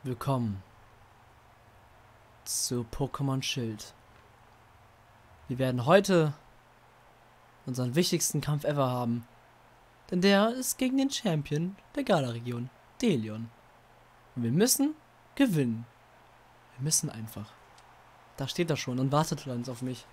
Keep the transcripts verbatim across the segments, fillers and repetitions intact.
Willkommen zu Pokémon Schild. Wir werden heute unseren wichtigsten Kampf ever haben. Denn der ist gegen den Champion der Galar-Region, Delion. Und wir müssen gewinnen. Wir müssen einfach. Da steht er schon und wartet uns auf mich.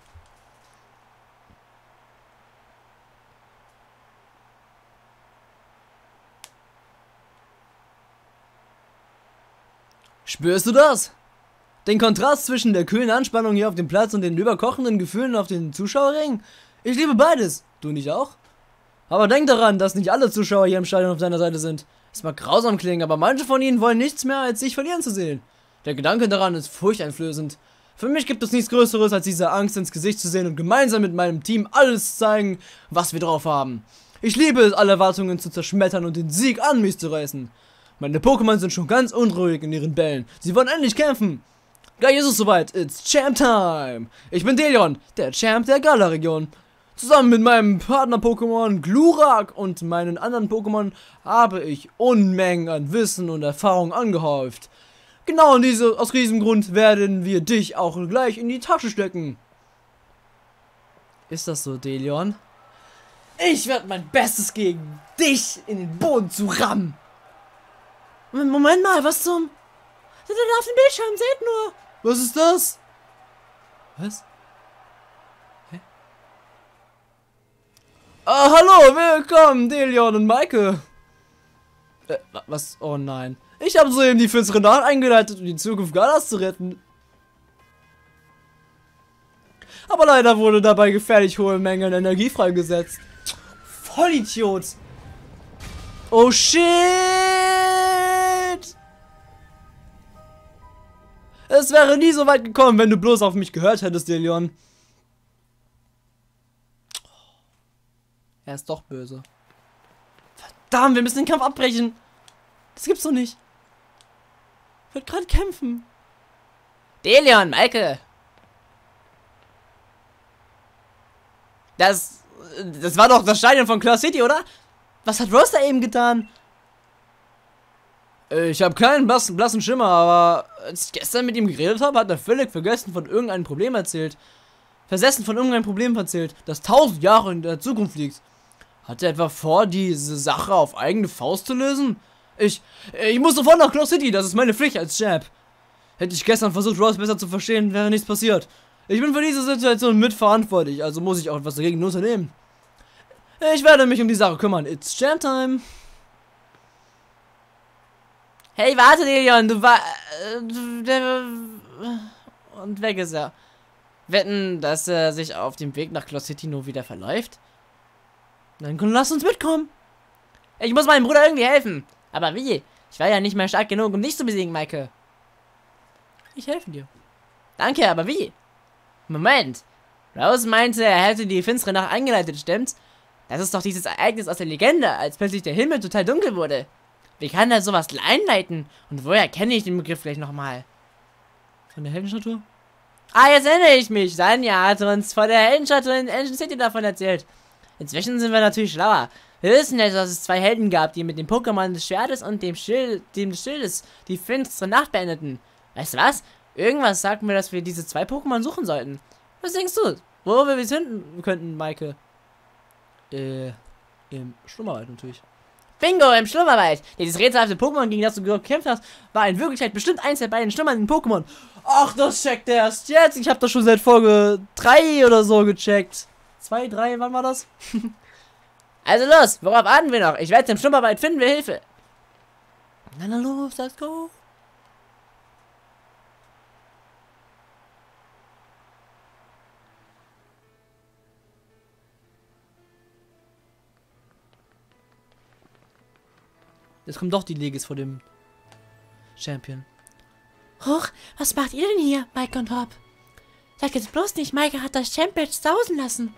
Spürst du das? Den Kontrast zwischen der kühlen Anspannung hier auf dem Platz und den überkochenden Gefühlen auf den Zuschauerrängen? Ich liebe beides. Du nicht auch? Aber denk daran, dass nicht alle Zuschauer hier im Stadion auf deiner Seite sind. Es mag grausam klingen, aber manche von ihnen wollen nichts mehr, als sich verlieren zu sehen. Der Gedanke daran ist furchteinflößend. Für mich gibt es nichts Größeres, als diese Angst ins Gesicht zu sehen und gemeinsam mit meinem Team alles zeigen, was wir drauf haben. Ich liebe es, alle Erwartungen zu zerschmettern und den Sieg an mich zu reißen. Meine Pokémon sind schon ganz unruhig in ihren Bällen. Sie wollen endlich kämpfen. Gleich ist es soweit. It's Champ Time. Ich bin Delion, der Champ der Galar-Region. Zusammen mit meinem Partner-Pokémon Glurak und meinen anderen Pokémon habe ich Unmengen an Wissen und Erfahrung angehäuft. Genau in diese, aus diesem Grund werden wir dich auch gleich in die Tasche stecken. Ist das so, Delion? Ich werde mein Bestes gegen dich in den Boden zu rammen. Moment mal, was zum... Seht ihr da auf dem Bildschirm, seht nur! Was ist das? Was? Hä? Ah, hallo, willkommen, Delion und Maike. Äh, was? Oh nein. Ich habe soeben die finstere Nacht eingeleitet, um die Zukunft Galas zu retten. Aber leider wurde dabei gefährlich hohe Mengen Energie freigesetzt. Vollidiot! Oh shit! Es wäre nie so weit gekommen, wenn du bloß auf mich gehört hättest, Delion. Er ist doch böse. Verdammt, wir müssen den Kampf abbrechen. Das gibt's doch nicht. Ich will gerade kämpfen. Delion, Maike. Das, das war doch das Stadion von Claw City, oder? Was hat Rose da eben getan? Ich habe keinen blassen, blassen Schimmer, aber als ich gestern mit ihm geredet habe, hat er völlig vergessen von irgendeinem Problem erzählt. Versessen von irgendeinem Problem erzählt, das tausend Jahre in der Zukunft liegt. Hat er etwa vor, diese Sache auf eigene Faust zu lösen? Ich, ich muss sofort nach Claw City, das ist meine Pflicht als Champ. Hätte ich gestern versucht, Rose besser zu verstehen, wäre nichts passiert. Ich bin für diese Situation mitverantwortlich, also muss ich auch etwas dagegen unternehmen. Ich werde mich um die Sache kümmern. It's Champ Time. Hey, warte, Delion, du war... Und weg ist er. Wetten, dass er sich auf dem Weg nach Claw City nur wieder verläuft? Dann lass uns mitkommen. Ich muss meinem Bruder irgendwie helfen. Aber wie? Ich war ja nicht mehr stark genug, um dich zu besiegen, Maike. Ich helfe dir. Danke, aber wie? Moment. Rose meinte, er hätte die finstere Nacht eingeleitet, stimmt's? Das ist doch dieses Ereignis aus der Legende, als plötzlich der Himmel total dunkel wurde. Wie kann er sowas einleiten? Und woher kenne ich den Begriff vielleicht nochmal? Von der Heldenstatue? Ah, jetzt erinnere ich mich. Sanja hat uns vor der Heldenstatue in Ancient City davon erzählt. Inzwischen sind wir natürlich schlauer. Wir wissen jetzt, dass es zwei Helden gab, die mit dem Pokémon des Schwertes und dem Schild, dem des Schildes die finstere Nacht beendeten. Weißt du was? Irgendwas sagt mir, dass wir diese zwei Pokémon suchen sollten. Was denkst du? Wo wir es finden könnten, Maike? Äh, im Schlummerwald natürlich. Bingo, im Schlummerwald. Dieses rätselhafte Pokémon, gegen das du gekämpft hast, war in Wirklichkeit bestimmt eins der beiden schlummernden Pokémon. Ach, das checkt erst jetzt. Ich habe das schon seit Folge drei oder so gecheckt. zwei, drei, wann war das? Also los, worauf warten wir noch? Ich werde im Schlummerwald finden wir Hilfe. Na, na los, let's go. Jetzt kommt doch die Legis vor dem Champion. Huch, was macht ihr denn hier, Maike und Hop? Sag jetzt bloß nicht, Maike hat das Champ-Badge sausen lassen.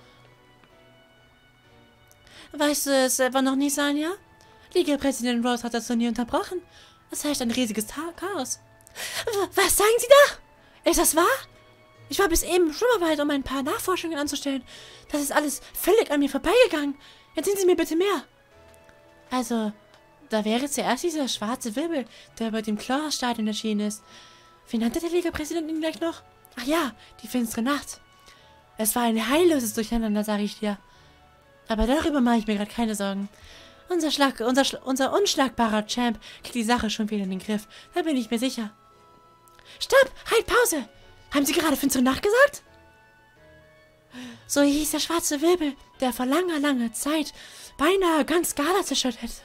Weißt du es selber noch nicht, Sanja? Liga-Präsident Rose hat das Turnier unterbrochen. Das heißt ein riesiges Chaos. Was sagen Sie da? Ist das wahr? Ich war bis eben im Schlummerwald, um ein paar Nachforschungen anzustellen. Das ist alles völlig an mir vorbeigegangen. Erzählen Sie mir bitte mehr. Also... da wäre zuerst dieser schwarze Wirbel, der über dem Chlorstadion erschienen ist. Wie nannte der Liga-Präsident ihn gleich noch? Ach ja, die finstere Nacht. Es war ein heilloses Durcheinander, sage ich dir. Aber darüber mache ich mir gerade keine Sorgen. Unser, Schlag, unser, Schla unser unschlagbarer Champ kriegt die Sache schon wieder in den Griff. Da bin ich mir sicher. Stopp! Halt, Pause! Haben Sie gerade finstere Nacht gesagt? So hieß der schwarze Wirbel, der vor langer, langer Zeit beinahe ganz Gala zerstört hätte.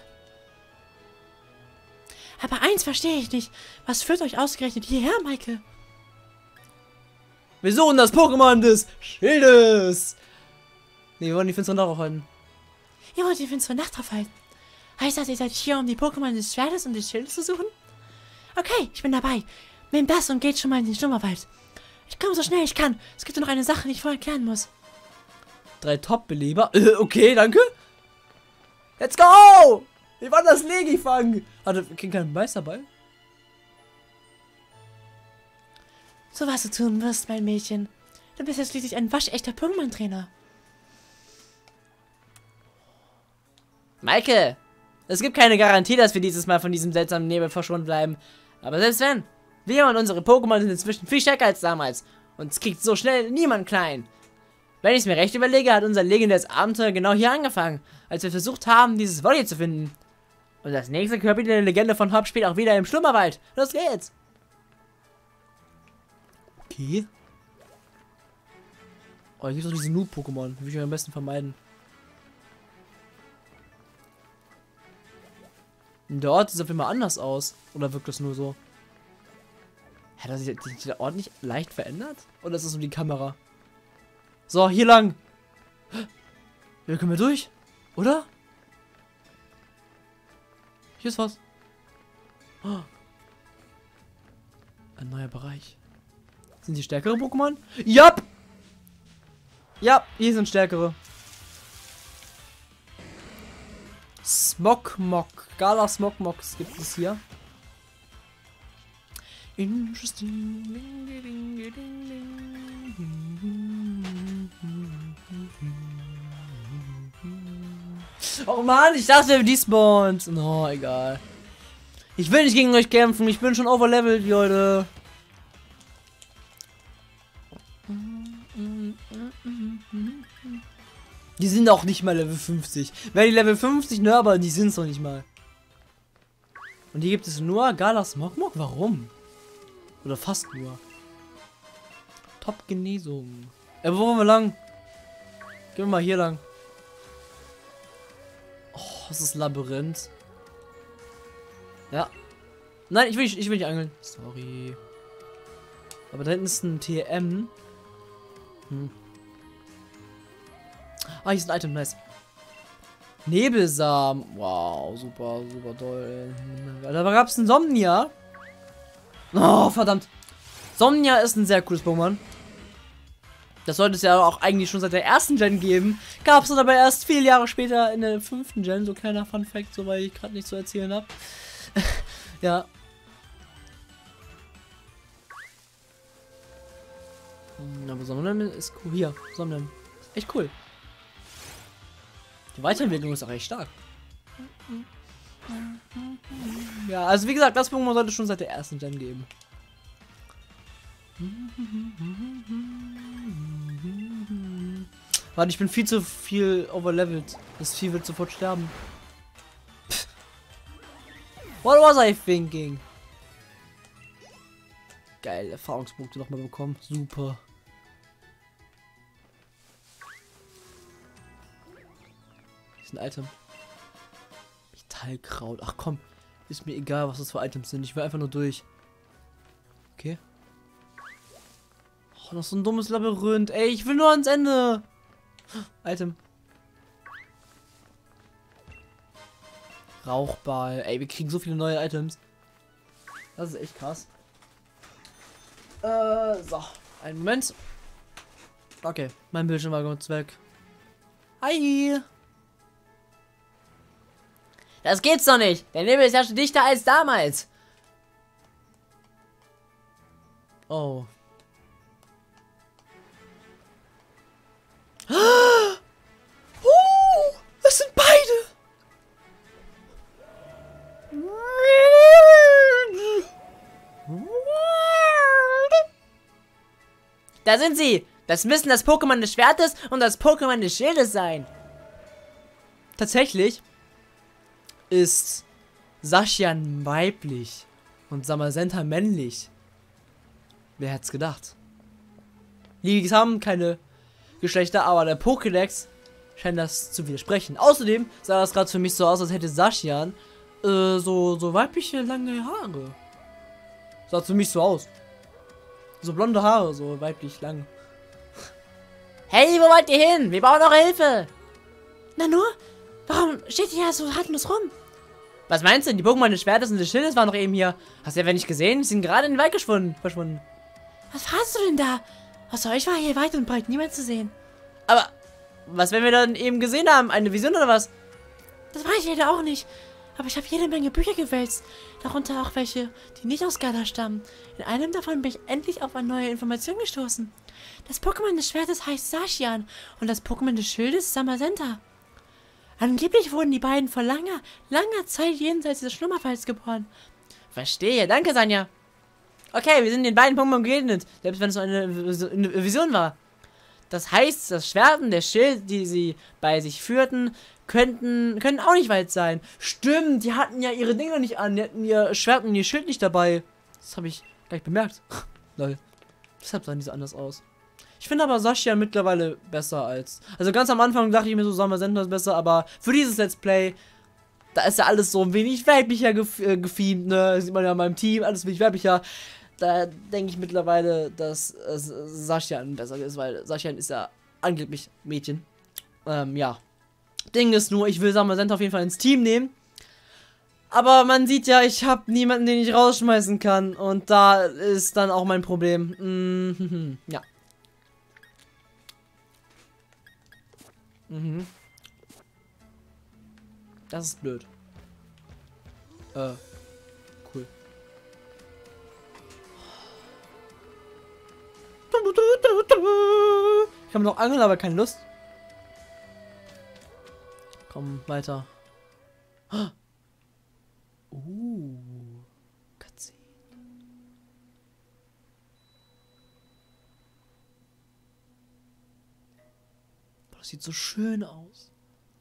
Aber eins verstehe ich nicht. Was führt euch ausgerechnet hierher, Maike? Wir suchen das Pokémon des Schildes. Nee, wir wollen die finstere Nacht aufhalten. Ihr wollt die finstere Nacht aufhalten? Heißt das, ihr seid hier, um die Pokémon des Schwertes und des Schildes zu suchen? Okay, ich bin dabei. Nehmt das und geht schon mal in den Schlummerwald. Ich komme so schnell ich kann. Es gibt nur noch eine Sache, die ich vorher klären muss. Drei Top-Beleber? Äh, okay, danke. Let's go! Wir wollen das Legi fangen. Hatte keinen Meisterball? So was du tun wirst, mein Mädchen. Du bist jetzt schließlich ein waschechter Pokémon-Trainer. Maike, es gibt keine Garantie, dass wir dieses Mal von diesem seltsamen Nebel verschont bleiben. Aber selbst wenn, wir und unsere Pokémon sind inzwischen viel stärker als damals. Und es kriegt so schnell niemand klein. Wenn ich es mir recht überlege, hat unser legendäres Abenteuer genau hier angefangen, als wir versucht haben, dieses Volley zu finden. Und das nächste Kapitel der Legende von Hop spielt auch wieder im Schlummerwald. Los geht's! Okay. Oh, hier gibt es doch diese Noob-Pokémon. Die will ich am besten vermeiden. Der Ort sieht auf jeden Fall anders aus. Oder wirkt das nur so? Hat sich der Ort nicht leicht verändert? Oder ist das nur die Kamera? So, hier lang. Hier können wir durch. Oder? Hier ist was. Oh. Ein neuer Bereich. Sind die stärkere Pokémon? Ja! Ja, hier sind stärkere. Smogmog. Gala Smogmogs gibt es hier. Interesting. Oh Mann, ich dachte, wir despawned. No, egal. Ich will nicht gegen euch kämpfen. Ich bin schon overlevelt, Leute. Die sind auch nicht mal Level fünfzig. Wer die Level fünfzig, ne, aber die sind es doch nicht mal. Und hier gibt es nur Gala Smogmog? Warum? Oder fast nur. Top-Genesung. Äh, wo wollen wir lang? Gehen wir mal hier lang. Oh, das ist Labyrinth. Ja. Nein, ich will nicht, ich will nicht angeln. Sorry. Aber da hinten ist ein T M. Hm. Ah, hier ist ein Item, nice. Nebelsamen. Wow, super, super toll. Da gab es einen Somnia. Oh, verdammt. Somnia ist ein sehr cooles Pokémon. Das sollte es ja auch eigentlich schon seit der ersten Gen geben. Gab es dann aber erst viele Jahre später in der fünften Gen. So kleiner Fun Fact, so weil ich gerade nicht zu erzählen habe. Ja. Aber Somnium ist cool. Hier, Somnium. Echt cool. Die Weiterentwicklung ist auch echt stark. Ja, also wie gesagt, das Pokémon sollte es schon seit der ersten Gen geben. Warte, ich bin viel zu viel overlevelt. Das Vieh wird sofort sterben. Pff. What was I thinking? Geil, Erfahrungspunkte nochmal bekommen. Super. Ist ein Item. Metallkraut. Ach komm. Ist mir egal, was das für Items sind. Ich will einfach nur durch. Okay. Oh, noch so ein dummes Labyrinth. Ey, ich will nur ans Ende. Item. Rauchball. Ey, wir kriegen so viele neue Items. Das ist echt krass. Äh, so. Einen Moment. Okay, mein Bildschirm war kurz weg. Hi. Das geht's doch nicht. Der Nebel ist ja schon dichter als damals. Oh. Oh, das sind beide. Da sind sie! Das müssen das Pokémon des Schwertes und das Pokémon des Schildes sein. Tatsächlich ist Zacian weiblich und Zamazenta männlich. Wer hätte es gedacht? Die haben keine Geschlechter, aber der Pokédex scheint das zu widersprechen. Außerdem sah das gerade für mich so aus, als hätte Zacian äh, so, so weibliche lange Haare. Sah für mich so aus. So blonde Haare, so weiblich lang. Hey, wo wollt ihr hin? Wir brauchen eure Hilfe. Na nur? Warum steht ihr ja so hartlos rum? Was meinst du? Die Pokémon des Schwertes und des Schildes waren noch eben hier. Hast du ja nicht gesehen? Sie sind gerade in den Wald geschwunden. Verschwunden. Was fragst du denn da? Außer euch war hier weit und breit niemand zu sehen. Aber, was, wenn wir dann eben gesehen haben? Eine Vision oder was? Das weiß ich leider auch nicht. Aber ich habe jede Menge Bücher gewälzt. Darunter auch welche, die nicht aus Galar stammen. In einem davon bin ich endlich auf eine neue Information gestoßen. Das Pokémon des Schwertes heißt Zacian und das Pokémon des Schildes Zamazenta. Angeblich wurden die beiden vor langer, langer Zeit jenseits des Schlummerfalls geboren. Verstehe, danke Sanja. Okay, wir sind den beiden Pokémon begegnet, selbst wenn es nur eine, eine Vision war. Das heißt, das Schwert und der Schild, die sie bei sich führten, könnten, können auch nicht weit sein. Stimmt, die hatten ja ihre Dinger nicht an, die hatten ihr Schwert und ihr Schild nicht dabei. Das habe ich gleich bemerkt. Lol. Deshalb sahen die so anders aus. Ich finde aber Zacian mittlerweile besser als... Also ganz am Anfang dachte ich mir so, Zamazenta ist besser, aber für dieses Let's Play, da ist ja alles so ein wenig weiblicher gef äh, gefeamt, ne? Das sieht man ja in meinem Team, alles wenig weiblicher. Da denke ich mittlerweile, dass äh, Zacian besser ist, weil Zacian ist ja angeblich Mädchen. Ähm, ja. Ding ist nur, ich will Zamazenta auf jeden Fall ins Team nehmen. Aber man sieht ja, ich habe niemanden, den ich rausschmeißen kann. Und da ist dann auch mein Problem. Mhm, ja. Mhm. Das ist blöd. Äh, cool. Ich habe noch angeln, aber keine Lust. Komm, weiter. Uh, Cutscene. Das sieht so schön aus.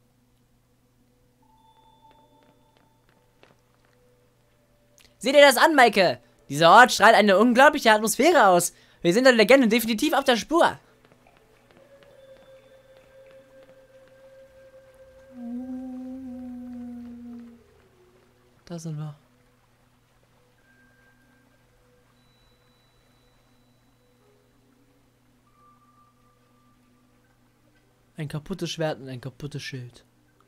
Seht ihr das an, Maike? Dieser Ort strahlt eine unglaubliche Atmosphäre aus. Wir sind der Legende definitiv auf der Spur. Da sind wir. Ein kaputtes Schwert und ein kaputtes Schild.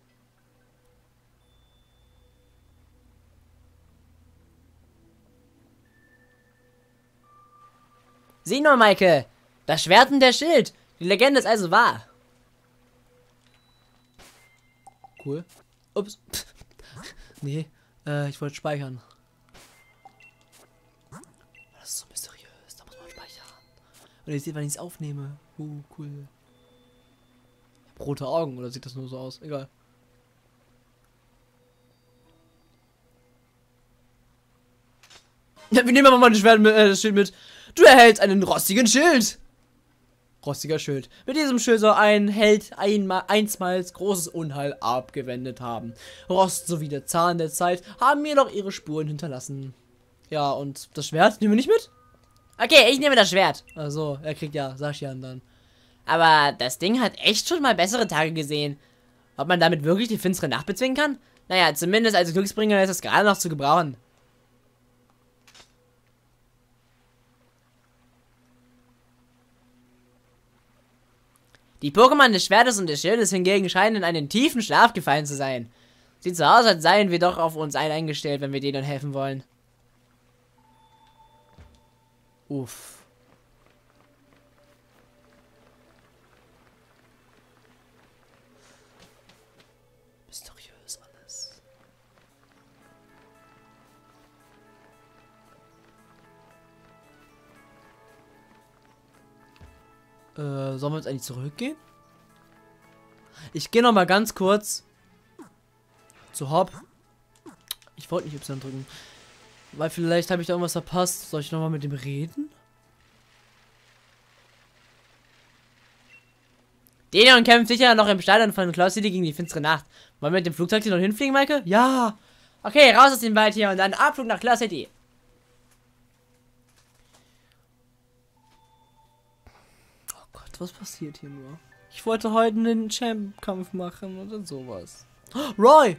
Sieh nur, Maike. Das Schwert und der Schild. Die Legende ist also wahr. Cool. Ups. Nee, äh, ich wollte speichern. Das ist so mysteriös. Da muss man speichern. Und ihr seht, wann ich es aufnehme. Uh, cool. Rote Augen, oder sieht das nur so aus? Egal. Ja, wir nehmen aber mal das Schwert mit, äh, das Schild mit. Du erhältst einen rostigen Schild. Rostiger Schild. Mit diesem Schild soll ein Held einmal, einstmals großes Unheil abgewendet haben. Rost sowie der Zahn der Zeit haben mir noch ihre Spuren hinterlassen. Ja, und das Schwert nehmen wir nicht mit? Okay, ich nehme das Schwert. Also, er kriegt ja Zacian dann. Aber das Ding hat echt schon mal bessere Tage gesehen. Ob man damit wirklich die finstere Nacht bezwingen kann? Naja, zumindest als Glücksbringer ist es gerade noch zu gebrauchen. Die Pokémon des Schwertes und des Schildes hingegen scheinen in einen tiefen Schlaf gefallen zu sein. Sieht so aus, als seien wir doch auf uns ein eingestellt, wenn wir denen helfen wollen. Uff. Mysteriös alles. Äh, sollen wir jetzt eigentlich zurückgehen? Ich gehe noch mal ganz kurz zu Hop. Ich ich wollte nicht Y drücken. Weil vielleicht habe ich da irgendwas verpasst. Soll ich nochmal mit dem reden? Denion kämpft sicher noch im Stadion von Cloud City gegen die finstere Nacht. Wollen wir mit dem Flugzeug hier noch hinfliegen, Maike? Ja! Okay, raus aus dem Wald hier und dann Abflug nach Cloud City. Oh Gott, was passiert hier nur? Ich wollte heute einen Champ-Kampf machen oder sowas. Oh, Roy!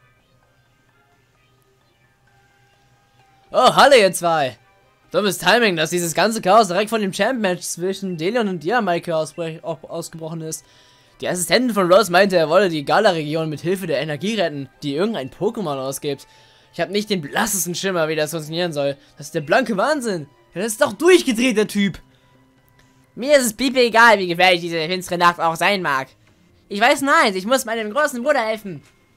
Oh, hallo ihr zwei! Dummes Timing, dass dieses ganze Chaos direkt von dem Champ-Match zwischen Delion und dir, Maike, ausgebrochen ist. Die Assistentin von Rose meinte, er wolle die Gala-Region mit Hilfe der Energie retten, die irgendein Pokémon ausgibt. Ich habe nicht den blassesten Schimmer, wie das funktionieren soll. Das ist der blanke Wahnsinn. Ja, das ist doch durchgedreht, der Typ. Mir ist es pipe egal, wie gefährlich diese finstere Nacht auch sein mag. Ich weiß nein, ich muss meinem großen Bruder helfen.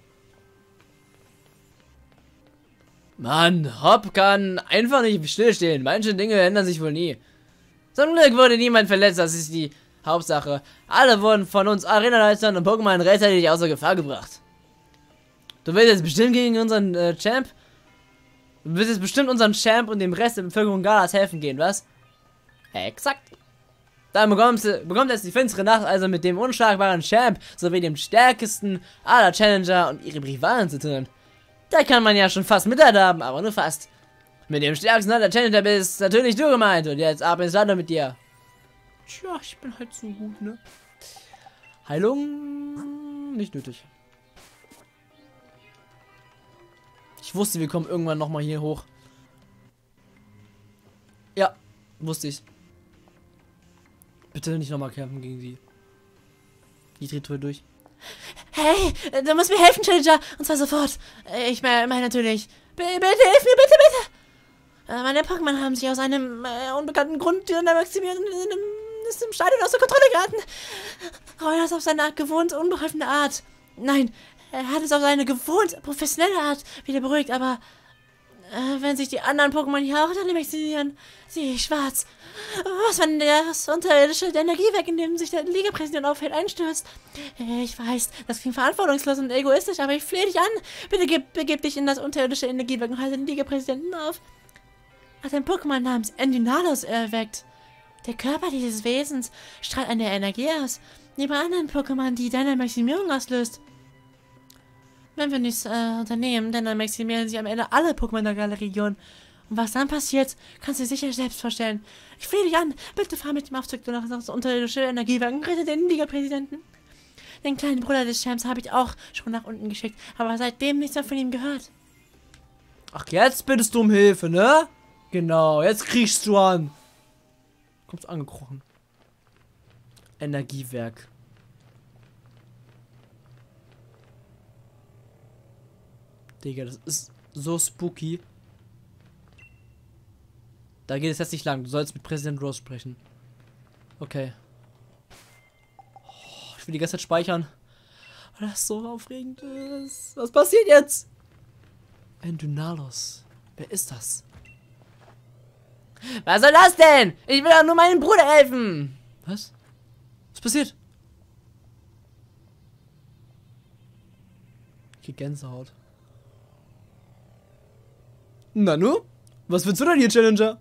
Mann, Hop kann einfach nicht stillstehen. Manche Dinge ändern sich wohl nie. Zum Glück wurde niemand verletzt, das ist die Hauptsache. Alle wurden von uns Arena-Leitern und Pokémon rechtzeitig außer Gefahr gebracht. Du willst jetzt bestimmt gegen unseren äh, Champ? Du willst jetzt bestimmt unseren Champ und dem Rest der Bevölkerung Galas helfen gehen, was? Exakt. Dann bekommst du, bekommt jetzt die finstere Nacht also mit dem unschlagbaren Champ sowie dem stärksten aller Challenger und ihre Rivalen zu tun. Da kann man ja schon fast mithaben, aber nur fast. Mit dem stärksten aller Challenger bist natürlich du gemeint und jetzt ab ins Land mit dir. Tja, ich bin halt so gut, ne? Heilung nicht nötig. Ich wusste, wir kommen irgendwann nochmal hier hoch. Ja, wusste ich. Bitte nicht nochmal kämpfen gegen sie. Die dreht wohl durch. Hey, du musst mir helfen, Challenger. Und zwar sofort. Ich meine mein natürlich. B bitte, hilf mir, bitte, bitte. Äh, meine Pokémon haben sich aus einem äh, unbekannten Grund in der Maximilian ist im Stadion aus der Kontrolle geraten. Roy hat es auf seine gewohnt unbeholfene Art. Nein, er hat es auf seine gewohnt professionelle Art wieder beruhigt, aber äh, wenn sich die anderen Pokémon hier auch dann maximieren, sehe ich schwarz. Was, wenn das unterirdische Energiewerk, in dem sich der Liga-Präsident aufhält, einstürzt? Ich weiß, das klingt verantwortungslos und egoistisch, aber ich flehe dich an. Bitte gib, begib dich in das unterirdische Energiewerk und halte den Liga-Präsidenten auf. Hat ein Pokémon namens Endynalos erweckt. Der Körper dieses Wesens strahlt eine Energie aus, neben anderen Pokémon, die deine Maximierung auslöst. Wenn wir nichts äh, unternehmen, dann maximieren sie am Ende alle Pokémon der Galerie-Region. Und was dann passiert, kannst du dir sicher selbst vorstellen. Ich flehe dich an, bitte fahr mit dem Aufzug nach das unterirdische Energiewerk und rette den Liga-Präsidenten. Den kleinen Bruder des Champs habe ich auch schon nach unten geschickt, aber seitdem nichts mehr von ihm gehört. Ach, jetzt bittest du um Hilfe, ne? Genau, jetzt kriegst du an. Kommst angekrochen. Energiewerk. Digga, das ist so spooky. Da geht es jetzt nicht lang. Du sollst mit Präsident Rose sprechen. Okay. Oh, ich will die ganze Zeit speichern. Weil das so aufregend ist. Was passiert jetzt? Endynalos. Wer ist das? Was soll das denn? Ich will doch nur meinem Bruder helfen. Was? Was passiert? Ich krieg Gänsehaut. Nanu? Was willst du denn hier, Challenger?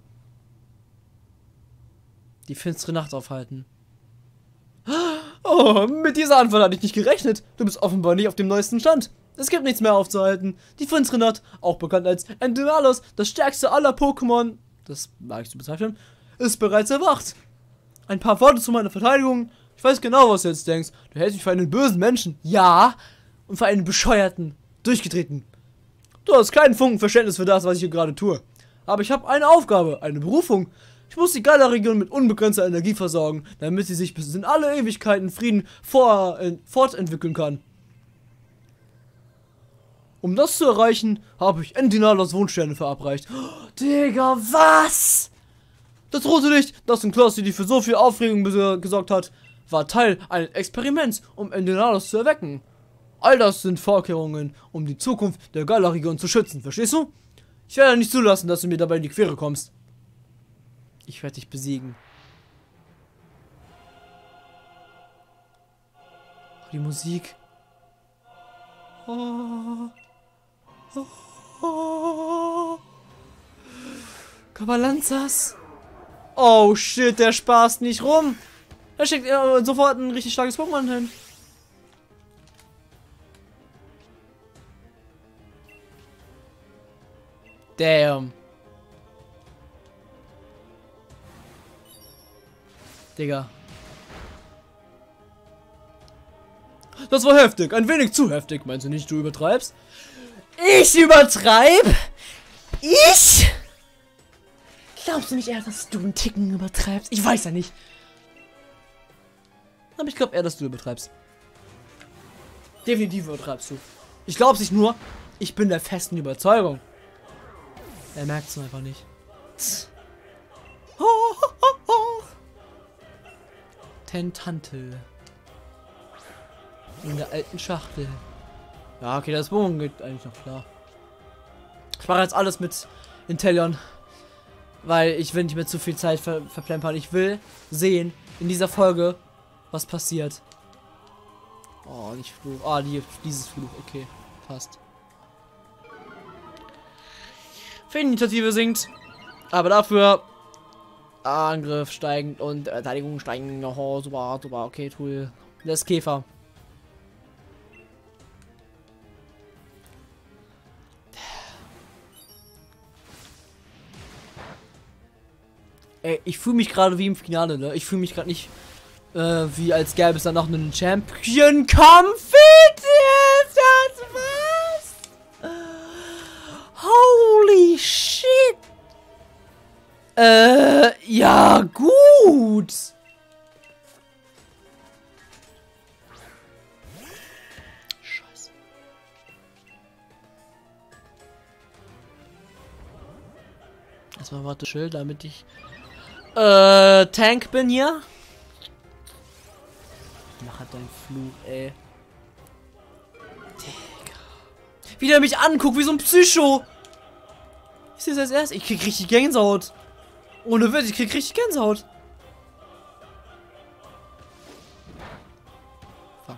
Die finstere Nacht aufhalten. Oh, mit dieser Antwort hatte ich nicht gerechnet. Du bist offenbar nicht auf dem neuesten Stand. Es gibt nichts mehr aufzuhalten. Die finstere Nacht, auch bekannt als Endynalos, das stärkste aller Pokémon, das mag ich zu bezeichnen, ist bereits erwacht. Ein paar Worte zu meiner Verteidigung. Ich weiß genau, was du jetzt denkst. Du hältst mich für einen bösen Menschen. Ja. Und für einen bescheuerten, durchgedrehten. Du hast keinen Funken Verständnis für das, was ich hier gerade tue. Aber ich habe eine Aufgabe, eine Berufung. Ich muss die Gala-Region mit unbegrenzter Energie versorgen, damit sie sich bis in alle Ewigkeiten Frieden vor, äh, fortentwickeln kann. Um das zu erreichen, habe ich Endynalos Wunschsterne verabreicht. Oh, Digga, was? Das rote Licht, das in Cloud City für so viel Aufregung gesorgt hat, war Teil eines Experiments, um Endynalos zu erwecken. All das sind Vorkehrungen, um die Zukunft der Gala-Region zu schützen, verstehst du? Ich werde nicht zulassen, dass du mir dabei in die Quere kommst. Ich werde dich besiegen. Oh, die Musik. Oh. Oh. Oh. Kabalanzas. Oh shit, der spaßt nicht rum. Er schickt äh, sofort ein richtig starkes Pokémon hin. Damn. Digga. Das war heftig. Ein wenig zu heftig. Meinst du nicht, du übertreibst? Ich übertreib? Ich? Glaubst du nicht eher, dass du einen Ticken übertreibst? Ich weiß ja nicht. Aber ich glaube eher, dass du übertreibst. Definitiv übertreibst du. Ich glaub's nicht nur. Ich bin der festen Überzeugung. Er merkt es einfach nicht. Tentantel. In der alten Schachtel. Ja, okay, das Bogen geht eigentlich noch klar. Ich mache jetzt alles mit Intellion. Weil ich will nicht mehr zu viel Zeit ver verplempern. Ich will sehen in dieser Folge, was passiert. Oh, nicht Fluch. Ah, die, dieses Fluch. Okay, passt. Initiative sinkt. Aber dafür Angriff steigend und Verteidigung steigend. Oh, super, super. Okay, cool. Das ist Käfer. Ey, ich fühle mich gerade wie im Finale, ne? Ich fühle mich gerade nicht äh, wie als gäbe es dann noch einen Champion-Kampf. Das was? Holy shit. Äh, ja, gut. Scheiße. Erstmal warte Schild, damit ich äh, Tank bin hier. Mach halt deinen Fluch, ey. Digga. Wie der mich anguckt, wie so ein Psycho. Ich sehe es als erstes. Ich krieg richtig Gänsehaut. Ohne Witz, ich krieg richtig Gänsehaut. Fuck.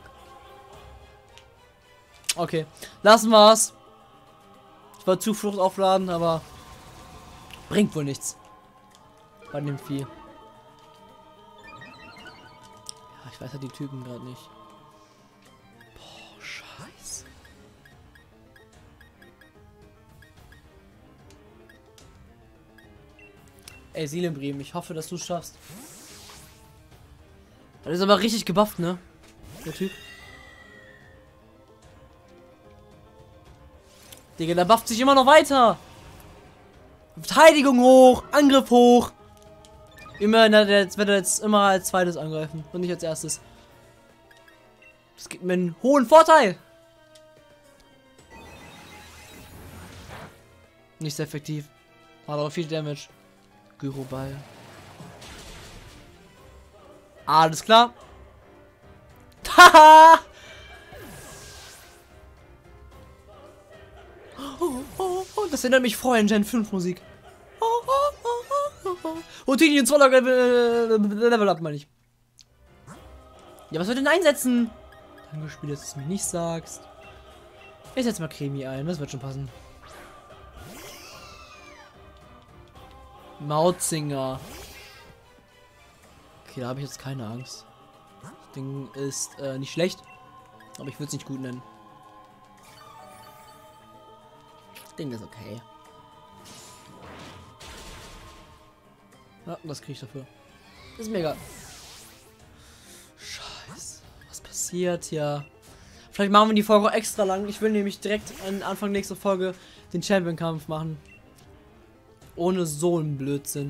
Okay, lassen wir's. Ich wollte Zuflucht aufladen, aber bringt wohl nichts. Bei dem Vieh. Ja, ich weiß ja die Typen gerade nicht. Boah, scheiße. Ey, Seelenbremen, ich hoffe, dass du es schaffst. Das ist aber richtig gebufft, ne? Der Typ. Digga, der bufft sich immer noch weiter. Verteidigung hoch, Angriff hoch. Immer, jetzt wird er jetzt immer als zweites angreifen und nicht als erstes. Das gibt mir einen hohen Vorteil. Nicht sehr effektiv. Hat aber viel Damage. Gyroball. Alles klar. Haha! Oh, oh, oh, das erinnert mich vorher an Gen fünf Musik. Oh, oh, oh, oh, oh. Und die ins Roller Level up, meine ich. Ja, was soll denn einsetzen? Danke, Spiel, dass du es mir nicht sagst. Ich setze mal Cremi ein, das wird schon passen. Mautzinger. Okay, da habe ich jetzt keine Angst. Das Ding ist äh, nicht schlecht, aber ich würde es nicht gut nennen. Das Ding ist okay. Ja, das kriege ich dafür. Das ist mega. Scheiße. Was passiert hier? Vielleicht machen wir die Folge extra lang. Ich will nämlich direkt an Anfang nächster Folge den Champion-Kampf machen. Ohne so einen Blödsinn.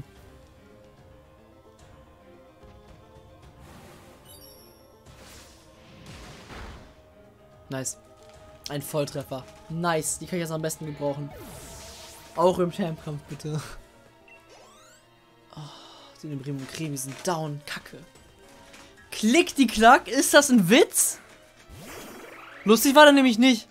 Nice. Ein Volltreffer. Nice. Die kann ich jetzt am besten gebrauchen. Auch im Champ-Kampf, bitte. Oh, die Bremen und Cremi sind down. Kacke. Klick die Klack. Ist das ein Witz? Lustig war der nämlich nicht.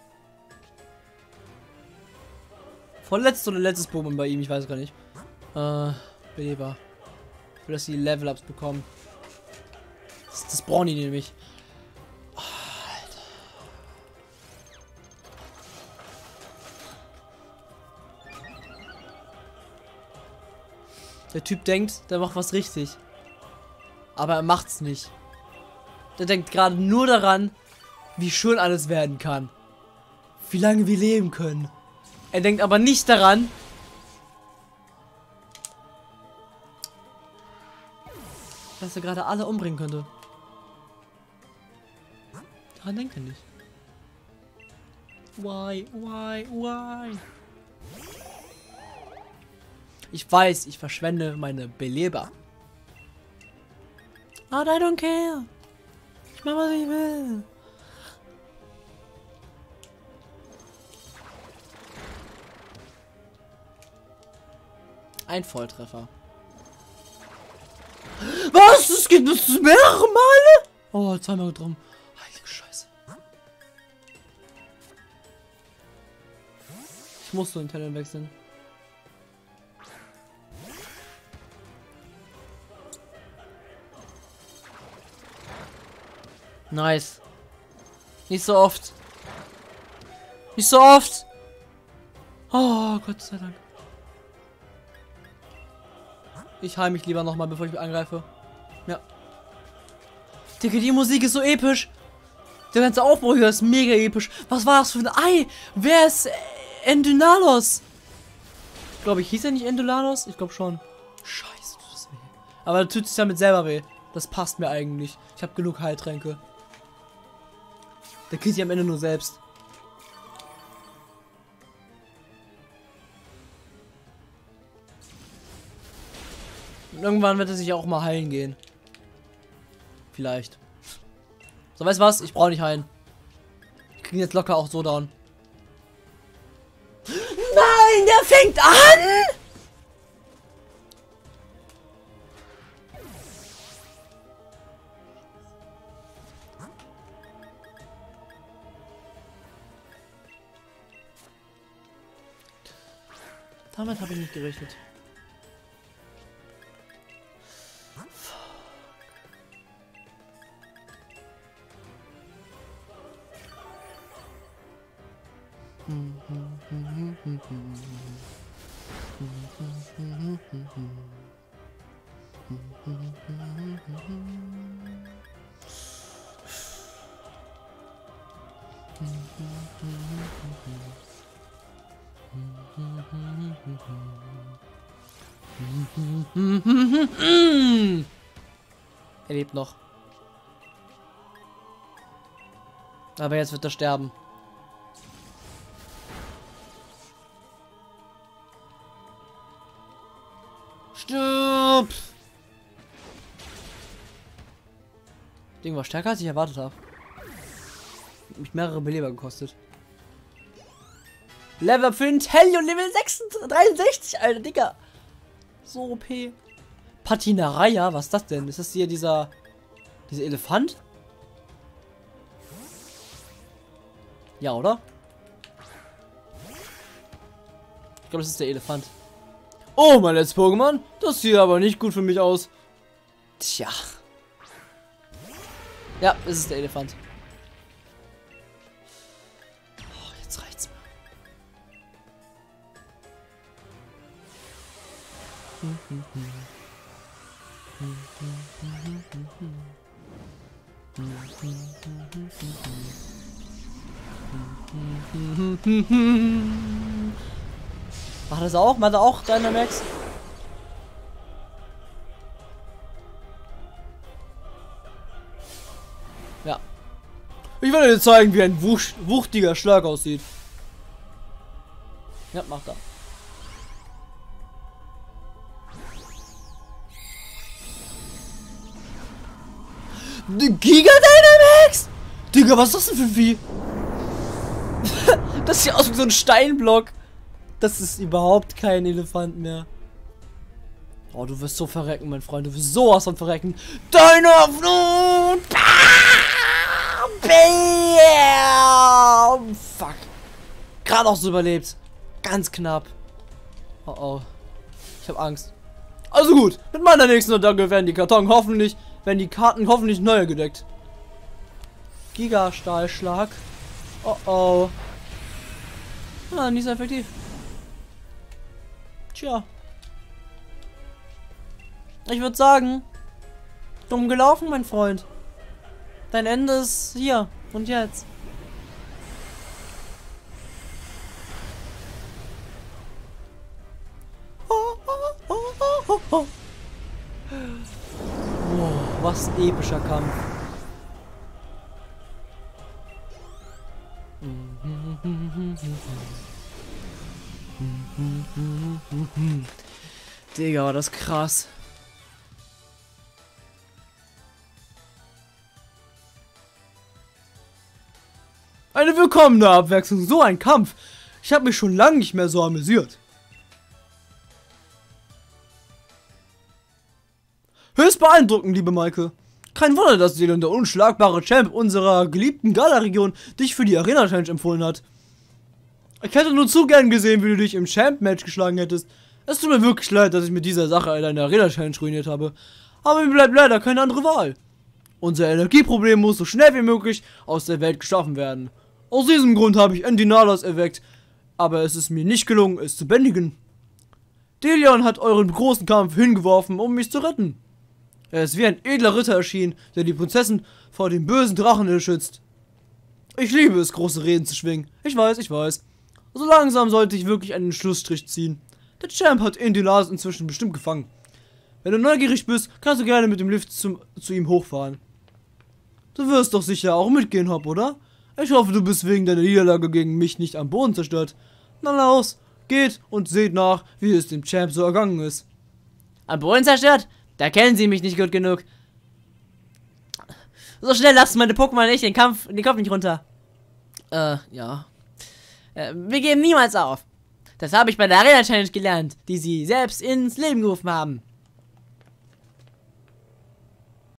Vorletztes oder letztes Pokémon bei ihm, ich weiß gar nicht. Äh, Beleber. Für dass die Level-Ups bekommen. Das, das brauchen die nämlich. Oh, Alter. Der Typ denkt, der macht was richtig. Aber er macht's nicht. Der denkt gerade nur daran, wie schön alles werden kann. Wie lange wir leben können. Er denkt aber nicht daran, dass er gerade alle umbringen könnte. Daran denkt er nicht. Why, why, why? Ich weiß, ich verschwende meine Beleber. But I don't care. Ich mach, was ich will. Ein Volltreffer. Was? Das geht bis mehrere Male? Oh, zweimal drum. Heilige Scheiße. Ich muss so den Talent wechseln. Nice. Nicht so oft. Nicht so oft. Oh, Gott sei Dank. Ich heile mich lieber nochmal, bevor ich mich angreife. Ja. Digga, die Musik ist so episch. Der ganze Aufbau hier ist mega episch. Was war das für ein Ei? Wer ist äh, Endynalos? Ich glaube, ich hieß er nicht Endynalos? Ich glaube schon. Scheiße, tut das weh. Aber da tut es damit selber weh. Das passt mir eigentlich. Ich habe genug Heiltränke. Der killt sich am Ende nur selbst. Und irgendwann wird er sich auch mal heilen gehen. Vielleicht. So, weißt du was? Ich brauche nicht heilen. Ich kriege jetzt locker auch so down. Nein, der fängt an! Damit habe ich nicht gerechnet. Er lebt noch. Aber jetzt wird er sterben. Stirb! Ding war stärker, als ich erwartet habe. Hat mich mehrere Beleber gekostet. Level Up für Intellion, Level dreiundsechzig, Alter, Digga. So O P. Patinaraya, was ist das denn? Ist das hier dieser... Dieser Elefant? Ja, oder? Ich glaube, das ist der Elefant. Oh, mein letztes Pokémon? Das sieht aber nicht gut für mich aus. Tja. Ja, es ist der Elefant. Oh, jetzt reicht's mir. Hm, hm, hm. Hm, hm, hm, hm, hm, hm. Hm, hm, hm, hm, hm, hm. Hm, hm, hm, hm. Macht das auch? Macht er auch Dynamax? Ja. Ich werde dir zeigen, wie ein wuch wuchtiger Schlag aussieht. Ja, macht er. Giga Dynamax? Digga, was ist das denn für ein Vieh? Das sieht aus wie so ein Steinblock. Das ist überhaupt kein Elefant mehr. Oh, du wirst so verrecken, mein Freund. Du wirst sowas von verrecken. Deine Flut! Bam! Fuck. Gerade noch so überlebt. Ganz knapp. Oh oh. Ich habe Angst. Also gut. Mit meiner nächsten Attacke werden die Karton hoffentlich, werden die Karten hoffentlich neu gedeckt. Giga-Stahlschlag. Oh oh. Ah, nicht so effektiv. Tja. Ich würde sagen, dumm gelaufen, mein Freund. Dein Ende ist hier und jetzt. Wow, was ein epischer Kampf. Digga, war das krass. Eine willkommene Abwechslung, so ein Kampf. Ich habe mich schon lange nicht mehr so amüsiert. Höchst beeindruckend, liebe Maike. Kein Wunder, dass dir der unschlagbare Champ unserer geliebten Gala-Region dich für die Arena-Challenge empfohlen hat. Ich hätte nur zu gern gesehen, wie du dich im Champ-Match geschlagen hättest. Es tut mir wirklich leid, dass ich mit dieser Sache deine Arena-Challenge ruiniert habe. Aber mir bleibt leider keine andere Wahl. Unser Energieproblem muss so schnell wie möglich aus der Welt geschaffen werden. Aus diesem Grund habe ich Endinalas erweckt, aber es ist mir nicht gelungen, es zu bändigen. Delion hat euren großen Kampf hingeworfen, um mich zu retten. Er ist wie ein edler Ritter erschienen, der die Prinzessin vor dem bösen Drachen schützt. Ich liebe es, große Reden zu schwingen. Ich weiß, ich weiß. So langsam sollte ich wirklich einen Schlussstrich ziehen. Der Champ hat Endinalas inzwischen bestimmt gefangen. Wenn du neugierig bist, kannst du gerne mit dem Lift zum, zu ihm hochfahren. Du wirst doch sicher auch mitgehen, Hop, oder? Ich hoffe, du bist wegen deiner Niederlage gegen mich nicht am Boden zerstört. Na los, geht und seht nach, wie es dem Champ so ergangen ist. Am Boden zerstört? Da kennen sie mich nicht gut genug. So schnell lassen meine Pokémon nicht den Kampf, den Kopf nicht runter. Äh, ja. Äh, wir geben niemals auf. Das habe ich bei der Arena Challenge gelernt, die sie selbst ins Leben gerufen haben.